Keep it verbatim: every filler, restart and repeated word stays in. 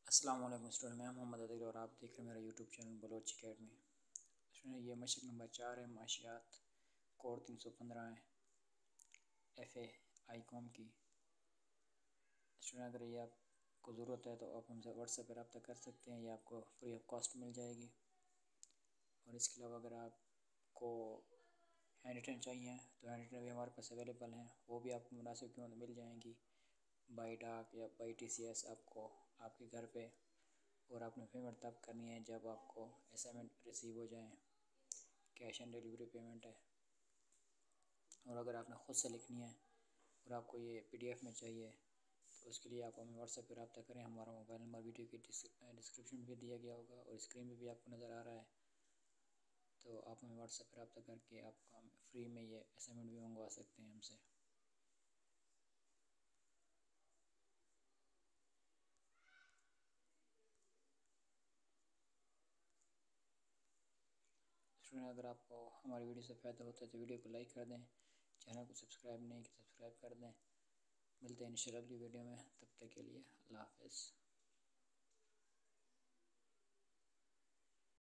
अस्सलाम वालेकुम स्टूडेंट, मैं मोहम्मद अदील और आप देख रहे हैं मेरा YouTube channel Baloch academy. Student ये मशक नंबर चार है, माशियात कोड तीन सौ पंद्रह है एफ ए आई कॉम की। स्टूडेंट अगर ये आपको ज़रूरत है तो आप हमसे व्हाट्सएप पर रब्ता कर सकते हैं, ये आपको फ्री ऑफ कॉस्ट मिल जाएगी। और इसके अलावा अगर आपको हैंड रिटन चाहिए तो हैंड रिटन भी हमारे पास अवेलेबल हैं, वो भी आपको मुनासिब कीमत मिल जाएंगी। बाई डाक या बाई टी सी एस आपको आपके घर पे, और आपने पेमेंट तब करनी है जब आपको असाइनमेंट रिसीव हो जाए। कैश ऑन डिलीवरी पेमेंट है। और अगर आपने ख़ुद से लिखनी है और आपको ये पीडीएफ में चाहिए तो उसके लिए आप हमें व्हाट्सएप पर रब्ता करें। हमारा मोबाइल नंबर वीडियो की डिस्क्रिप्शन में भी दिया गया होगा और स्क्रीन पे भी आपको नज़र आ रहा है। तो आप हमें व्हाट्सएप पर रब्ता करके आप फ्री में ये असाइनमेंट भी मंगवा सकते हैं हमसे। स्टूडेंट अगर आपको हमारी वीडियो से फ़ायदा होता है तो वीडियो को लाइक कर दें, चैनल को सब्सक्राइब नहीं किया सब्सक्राइब कर दें। मिलते हैं इंशाल्लाह अगली वीडियो में, तब तक के लिए अल्लाह हाफ़िज़।